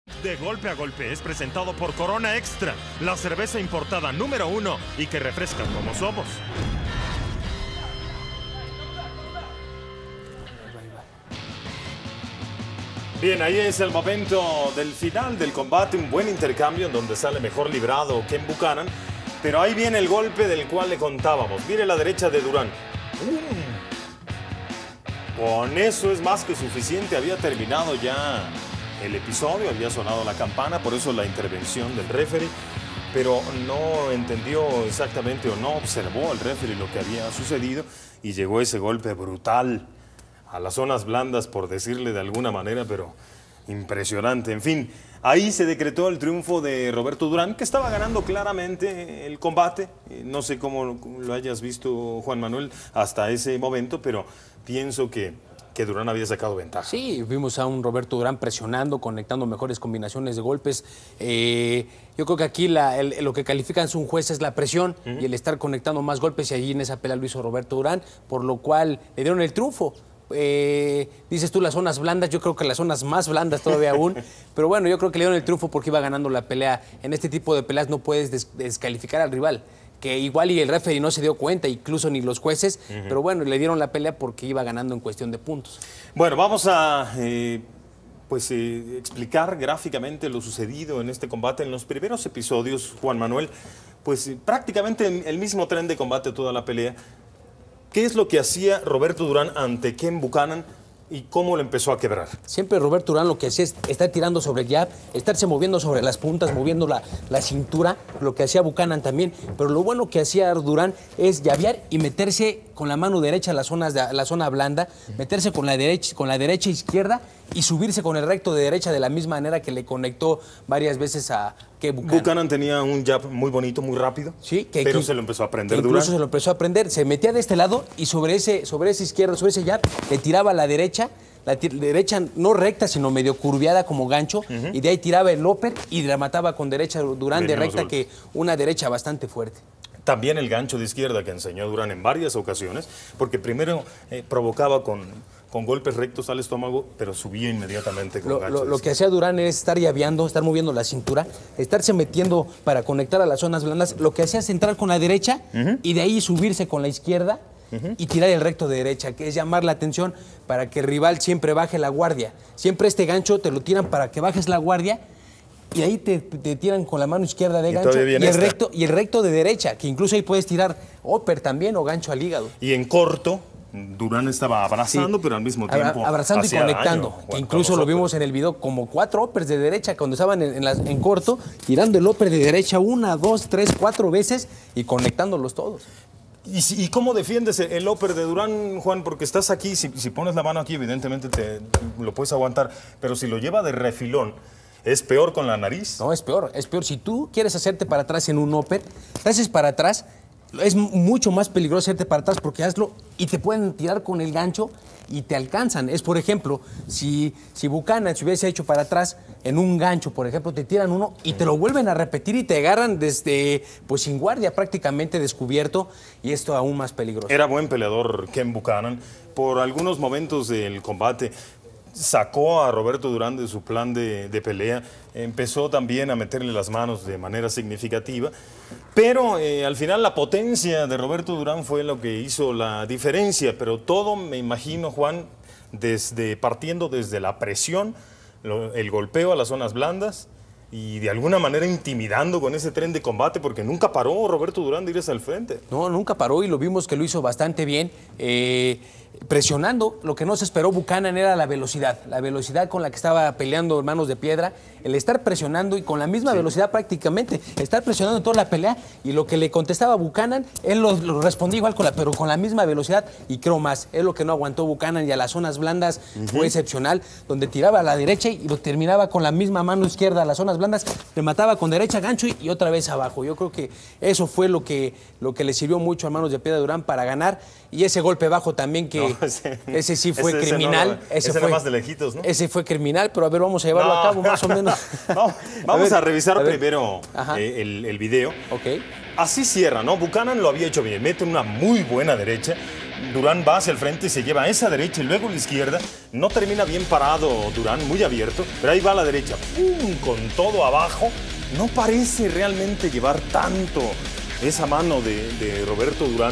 De Golpe a Golpe es presentado por Corona Extra, la cerveza importada número 1 y que refresca como somos. Bien, ahí es el momento del final del combate, un buen intercambio en donde sale mejor librado Ken Buchanan, pero ahí viene el golpe del cual le contábamos. Mire la derecha de Durán. Con eso es más que suficiente, había terminado ya el episodio, había sonado la campana, por eso la intervención del referee, pero no entendió exactamente o no observó el referee lo que había sucedido y llegó ese golpe brutal a las zonas blandas, por decirle de alguna manera, pero impresionante. En fin, ahí se decretó el triunfo de Roberto Durán, que estaba ganando claramente el combate. No sé cómo lo hayas visto, Juan Manuel, hasta ese momento, pero pienso que Durán había sacado ventaja. Sí, vimos a un Roberto Durán presionando, conectando mejores combinaciones de golpes. Yo creo que aquí lo que califican sus jueces es la presión y el estar conectando más golpes, y allí en esa pelea lo hizo Roberto Durán, por lo cual le dieron el triunfo. Dices tú las zonas blandas, yo creo que las zonas más blandas todavía aún, pero bueno, yo creo que le dieron el triunfo porque iba ganando la pelea. En este tipo de peleas no puedes descalificar al rival, que igual y el referee no se dio cuenta, incluso ni los jueces, pero bueno, le dieron la pelea porque iba ganando en cuestión de puntos. Bueno, vamos a explicar gráficamente lo sucedido en este combate. En los primeros episodios, Juan Manuel, pues prácticamente el mismo tren de combate toda la pelea. ¿Qué es lo que hacía Roberto Durán ante Ken Buchanan y cómo lo empezó a quebrar? Siempre Roberto Durán lo que hacía es estar tirando sobre el jab, estarse moviendo sobre las puntas, moviendo la cintura, lo que hacía Buchanan también. Pero lo bueno que hacía Durán es llavear y meterse con la mano derecha a la zona blanda, meterse con la derecha e izquierda y subirse con el recto de derecha de la misma manera que le conectó varias veces a Ken Buchanan. Buchanan tenía un jab muy bonito, muy rápido, sí, pero se lo empezó a aprender Durán. Incluso se lo empezó a aprender, se metía de este lado y sobre ese izquierdo, sobre ese jab, le tiraba a la derecha no recta, sino medio curviada como gancho, y de ahí tiraba el upper y remataba con derecha Durán de recta, que una derecha bastante fuerte. También el gancho de izquierda que enseñó Durán en varias ocasiones, porque primero provocaba con golpes rectos al estómago, pero subía inmediatamente con gancho. Lo que hacía Durán es estar llaveando, estar moviendo la cintura, estarse metiendo para conectar a las zonas blandas. Lo que hacía es entrar con la derecha y de ahí subirse con la izquierda y tirar el recto de derecha, que es llamar la atención para que el rival siempre baje la guardia. Siempre este gancho te lo tiran para que bajes la guardia, y ahí te tiran con la mano izquierda de gancho y el recto de derecha, que incluso ahí puedes tirar upper también o gancho al hígado. Y en corto, Durán estaba abrazando, pero al mismo tiempo abrazando y conectando, daño, que incluso lo vimos en el video como 4 uppers de derecha cuando estaban en corto, tirando el upper de derecha 1, 2, 3, 4 veces y conectándolos todos. ¿Y cómo defiendes el upper de Durán, Juan? Porque estás aquí, si pones la mano aquí, evidentemente lo puedes aguantar, pero si lo lleva de refilón, ¿es peor con la nariz? No, es peor, es peor. Si tú quieres hacerte para atrás en un upper, te haces para atrás, es mucho más peligroso hacerte para atrás porque hazlo y te pueden tirar con el gancho y te alcanzan. Es, por ejemplo, si Buchanan se hubiese hecho para atrás en un gancho, por ejemplo, te tiran uno y te lo vuelven a repetir y te agarran desde, pues sin guardia, prácticamente descubierto, y esto aún más peligroso. Era buen peleador Ken Buchanan. Por algunos momentos del combate sacó a Roberto Durán de su plan de pelea, empezó también a meterle las manos de manera significativa, pero al final la potencia de Roberto Durán fue lo que hizo la diferencia, pero todo, me imagino, Juan, partiendo desde la presión, el golpeo a las zonas blandas y de alguna manera intimidando con ese tren de combate, porque nunca paró Roberto Durán de irse al frente. No, nunca paró, y lo vimos que lo hizo bastante bien, presionando. Lo que no se esperó Buchanan era la velocidad con la que estaba peleando Hermanos de Piedra, el estar presionando y con la misma velocidad prácticamente, estar presionando toda la pelea, y lo que le contestaba Buchanan, él lo respondía igual, pero con la misma velocidad, y creo más. Es lo que no aguantó Buchanan, y a las zonas blandas fue excepcional, donde tiraba a la derecha y lo terminaba con la misma mano izquierda a las zonas blandas, le mataba con derecha gancho y otra vez abajo. Yo creo que eso fue lo que le sirvió mucho a Hermanos de Piedra Durán para ganar, y ese golpe bajo también que ese sí fue criminal. Ese fue más de lejitos, ¿no? Ese fue criminal, pero a ver, vamos a llevarlo a cabo más o menos. Vamos a revisar primero el video. Ok. Así cierra, ¿no? Buchanan lo había hecho bien, mete una muy buena derecha, Durán va hacia el frente y se lleva esa derecha y luego la izquierda. No termina bien parado Durán, muy abierto, pero ahí va a la derecha, ¡pum!, con todo abajo. No parece realmente llevar tanto esa mano de Roberto Durán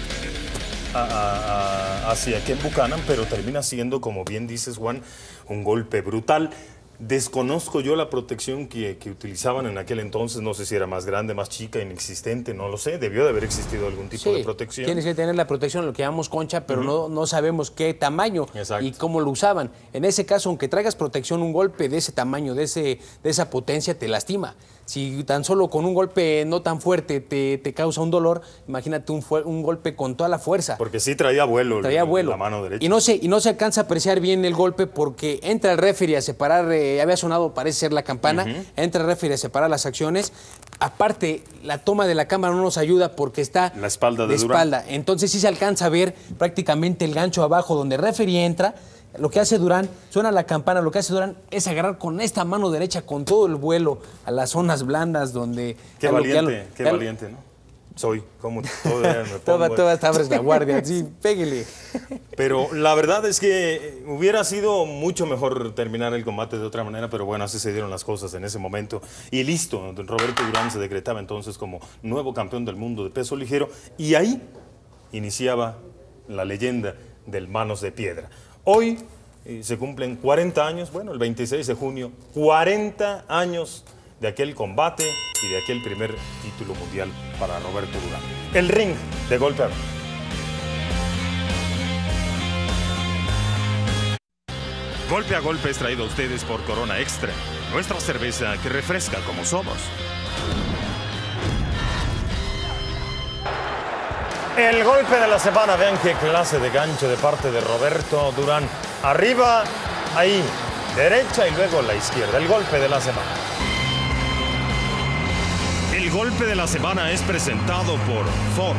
hacia Ken Buchanan, pero termina siendo, como bien dices, Juan, un golpe brutal. Desconozco yo la protección que utilizaban en aquel entonces, no sé si era más grande, más chica, inexistente, no lo sé, debió de haber existido algún tipo de protección. Tienes que tener la protección, lo que llamamos concha, pero no sabemos qué tamaño y cómo lo usaban. En ese caso, aunque traigas protección, un golpe de ese tamaño, de esa potencia, te lastima. Si tan solo con un golpe no tan fuerte te causa un dolor, imagínate un golpe con toda la fuerza. Porque sí traía vuelo, la mano derecha. Y no se alcanza a apreciar bien el golpe porque entra el referee a separar, había sonado, parece ser la campana, entra el referee a separar las acciones. Aparte, la toma de la cámara no nos ayuda porque está la espalda de Durán. Entonces sí se alcanza a ver prácticamente el gancho abajo donde el referee entra. Lo que hace Durán, suena la campana, lo que hace Durán es agarrar con esta mano derecha con todo el vuelo a las zonas blandas donde... Qué valiente, ¿no? Soy, como todavía me pongo... Todas abres la guardia, sí, pégale. Pero la verdad es que hubiera sido mucho mejor terminar el combate de otra manera, pero bueno, así se dieron las cosas en ese momento. Y listo, Roberto Durán se decretaba entonces como nuevo campeón del mundo de peso ligero y ahí iniciaba la leyenda del Manos de Piedra. Hoy se cumplen 40 años, bueno, el 26 de junio, 40 años de aquel combate y de aquel primer título mundial para Roberto Durán. El ring de Golpe a Golpe. Golpe a Golpe es traído a ustedes por Corona Extra, nuestra cerveza que refresca como somos. El golpe de la semana, vean qué clase de gancho de parte de Roberto Durán. Arriba, ahí, derecha y luego la izquierda. El golpe de la semana. El golpe de la semana es presentado por Ford.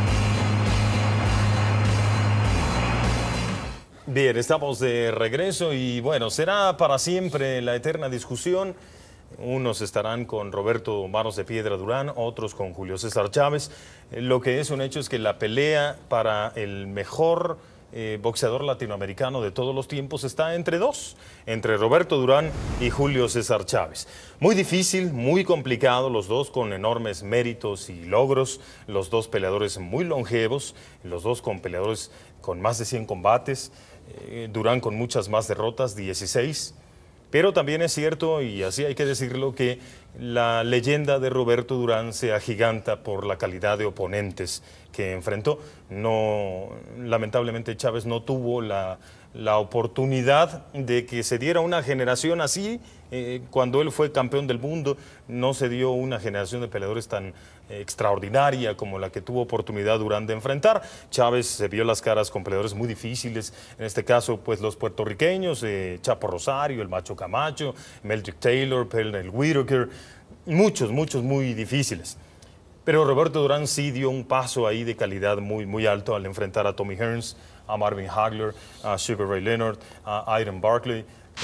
Bien, estamos de regreso y bueno, será para siempre la eterna discusión. Unos estarán con Roberto Manos de Piedra Durán, otros con Julio César Chávez. Lo que es un hecho es que la pelea para el mejor boxeador latinoamericano de todos los tiempos está entre dos, entre Roberto Durán y Julio César Chávez. Muy difícil, muy complicado, los dos con enormes méritos y logros, los dos peleadores muy longevos, los dos con peleadores con más de 100 combates, Durán con muchas más derrotas, 16. Pero también es cierto, y así hay que decirlo, que la leyenda de Roberto Durán se agiganta por la calidad de oponentes que enfrentó. No, lamentablemente Chávez no tuvo la oportunidad de que se diera una generación así. Cuando él fue campeón del mundo, no se dio una generación de peleadores tan extraordinaria como la que tuvo oportunidad Durán de enfrentar. Chávez se vio las caras con peleadores muy difíciles, en este caso pues los puertorriqueños, Chapo Rosario, el Macho Camacho, Meldrick Taylor, Pernell Whitaker, muchos muy difíciles. Pero Roberto Durán sí dio un paso ahí de calidad muy alto al enfrentar a Tommy Hearns, a Marvin Hagler, a Sugar Ray Leonard, a Iron Barkley,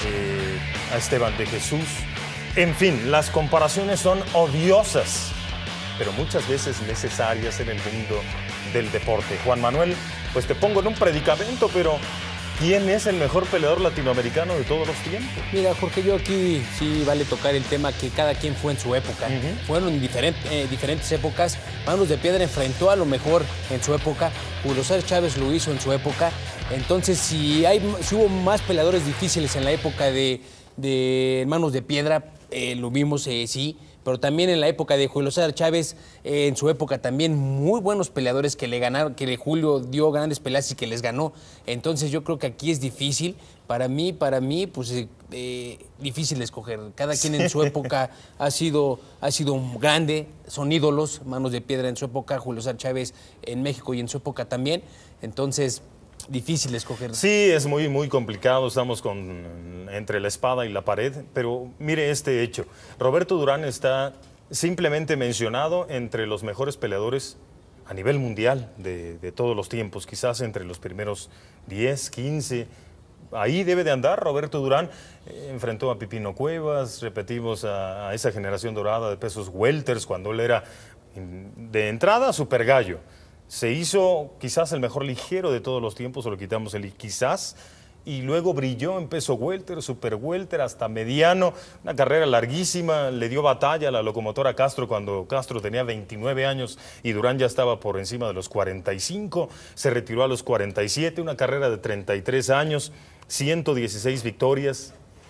a Esteban de Jesús. En fin, las comparaciones son odiosas, pero muchas veces necesarias en el mundo del deporte. Juan Manuel, pues te pongo en un predicamento, pero ¿quién es el mejor peleador latinoamericano de todos los tiempos? Mira, Jorge, yo aquí sí vale tocar el tema que cada quien fue en su época. Fueron en diferentes épocas. Manos de Piedra enfrentó a lo mejor en su época. Julio César Chávez lo hizo en su época. Entonces, si hubo más peleadores difíciles en la época de Manos de Piedra, lo vimos, sí. Pero también en la época de Julio César Chávez, en su época también muy buenos peleadores que le ganaron, que Julio dio grandes peleas y que les ganó. Entonces yo creo que aquí es difícil. Para mí, pues difícil escoger. Cada quien en su época ha sido grande, son ídolos. Manos de Piedra en su época, Julio César Chávez en México y en su época también. Entonces, difícil escoger. Sí, es muy complicado, estamos entre la espada y la pared, pero mire este hecho. Roberto Durán está simplemente mencionado entre los mejores peleadores a nivel mundial de todos los tiempos, quizás entre los primeros 10, 15. Ahí debe de andar Roberto Durán. Enfrentó a Pipino Cuevas, repetimos a esa generación dorada de pesos welters cuando él era de entrada super gallo. Se hizo quizás el mejor ligero de todos los tiempos, o lo quitamos el quizás, y luego brilló en peso welter, super welter, hasta mediano, una carrera larguísima, le dio batalla a la locomotora Castro cuando Castro tenía 29 años y Durán ya estaba por encima de los 45, se retiró a los 47, una carrera de 33 años, 116 victorias.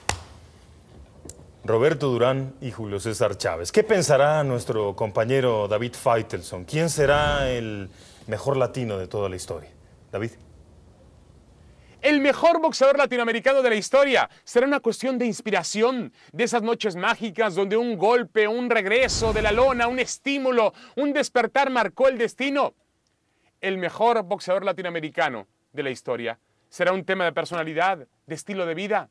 Roberto Durán y Julio César Chávez. ¿Qué pensará nuestro compañero David Faitelson? ¿Quién será el mejor latino de toda la historia? David. El mejor boxeador latinoamericano de la historia. Será una cuestión de inspiración, de esas noches mágicas donde un golpe, un regreso de la lona, un estímulo, un despertar marcó el destino. El mejor boxeador latinoamericano de la historia. ¿Será un tema de personalidad, de estilo de vida?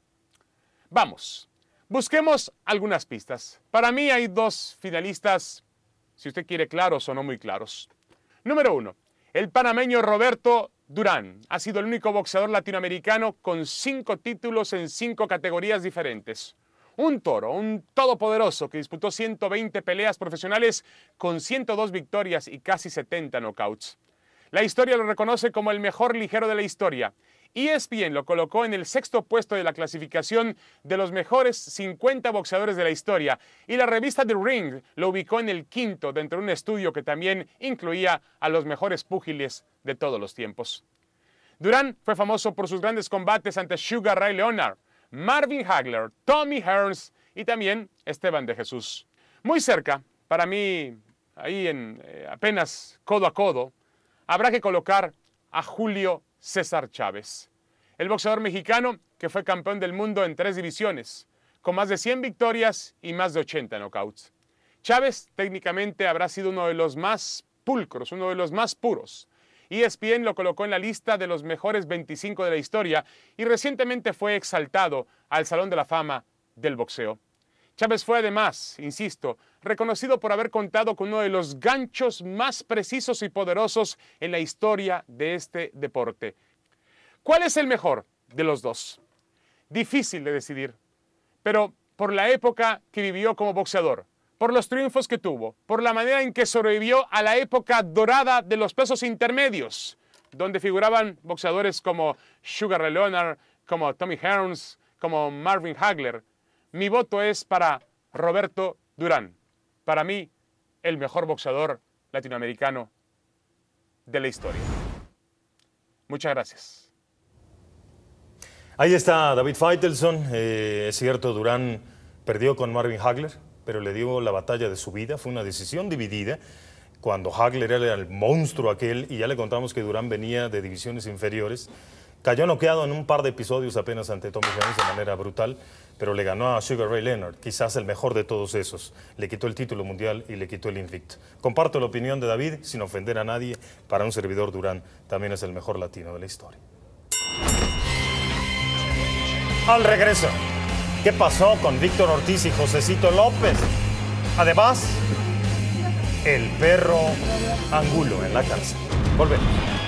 Vamos, busquemos algunas pistas. Para mí hay dos finalistas, si usted quiere claros o no muy claros. Número 1, el panameño Roberto Durán. Ha sido el único boxeador latinoamericano con 5 títulos en 5 categorías diferentes. Un toro, un todopoderoso que disputó 120 peleas profesionales con 102 victorias y casi 70 knockouts. La historia lo reconoce como el mejor ligero de la historia. ESPN lo colocó en el 6º puesto de la clasificación de los mejores 50 boxeadores de la historia y la revista The Ring lo ubicó en el 5º dentro de un estudio que también incluía a los mejores púgiles de todos los tiempos. Durán fue famoso por sus grandes combates ante Sugar Ray Leonard, Marvin Hagler, Tommy Hearns y también Esteban de Jesús. Muy cerca, para mí, ahí apenas codo a codo, habrá que colocar a Julio César Chávez, el boxeador mexicano que fue campeón del mundo en 3 divisiones, con más de 100 victorias y más de 80 knockouts. Chávez técnicamente habrá sido uno de los más pulcros, uno de los más puros. ESPN lo colocó en la lista de los mejores 25 de la historia y recientemente fue exaltado al Salón de la Fama del boxeo. Chávez fue además, insisto, reconocido por haber contado con uno de los ganchos más precisos y poderosos en la historia de este deporte. ¿Cuál es el mejor de los dos? Difícil de decidir, pero por la época que vivió como boxeador, por los triunfos que tuvo, por la manera en que sobrevivió a la época dorada de los pesos intermedios, donde figuraban boxeadores como Sugar Ray Leonard, como Tommy Hearns, como Marvin Hagler. Mi voto es para Roberto Durán. Para mí, el mejor boxeador latinoamericano de la historia. Muchas gracias. Ahí está David Faitelson. Es cierto, Durán perdió con Marvin Hagler, pero le dio la batalla de su vida. Fue una decisión dividida. Cuando Hagler era el monstruo aquel, y ya le contamos que Durán venía de divisiones inferiores, cayó noqueado en un par de episodios apenas ante Tommy Hearns de manera brutal, pero le ganó a Sugar Ray Leonard, quizás el mejor de todos esos. Le quitó el título mundial y le quitó el invicto. Comparto la opinión de David, sin ofender a nadie. Para un servidor, Durán también es el mejor latino de la historia. Al regreso, ¿qué pasó con Víctor Ortiz y Josecito López? Además, el perro Angulo en la cárcel. Volvemos.